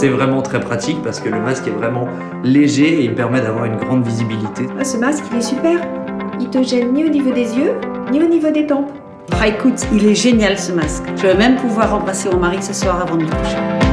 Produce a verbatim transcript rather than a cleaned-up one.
c'est vraiment très pratique parce que le masque est vraiment léger et il permet d'avoir une grande visibilité. Ah, ce masque, il est super. Il te gêne ni au niveau des yeux, ni au niveau des tempes. Ah, écoute, il est génial ce masque. Je vais même pouvoir embrasser mon mari ce soir avant de me coucher.